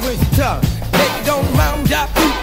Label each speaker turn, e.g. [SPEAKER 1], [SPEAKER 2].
[SPEAKER 1] when she tough. Take it on round, drop.